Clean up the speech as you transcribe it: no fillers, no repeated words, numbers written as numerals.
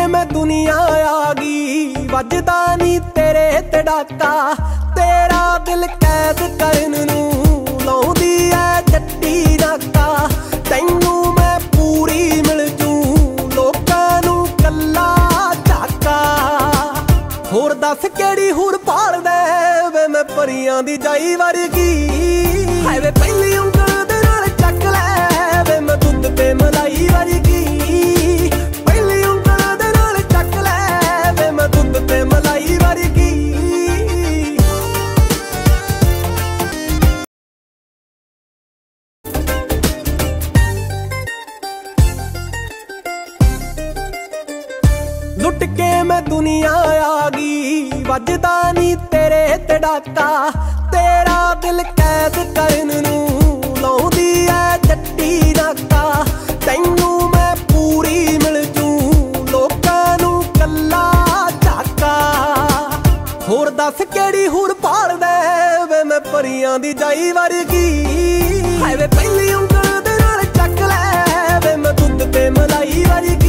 मैं दुनिया आ गई वजदा नी तेरे ते डाका। तेरा दिल कैद करन नू लाउंदी ऐ जट्टी नाका। तैनू मैं पूरी मिल जूं लोकां नू कल्ला झाका। होर दस केड़ी हुर पालदा वे मैं परियां दी जाई वर्गी। हाय वे पहली उंगल दे नाल चक लै वे मैं दुध ते मलाई वर्गी। लुट के मैं दुनिया आ गई वजदा नी तेरे ते डाका। तेरा दिल कैद करन नू लाउंदी ऐ जट्टी नाका। तैनू मैं पूरी मिल जूं लोकां नू कल्ला झाका। होर दस केड़ी हुर पालदा वे मैं परियां दी जाई वर्गी। हाय वे पहली उंगल दे नाल चक लै वे मैं दुध ते मलाई वर्गी।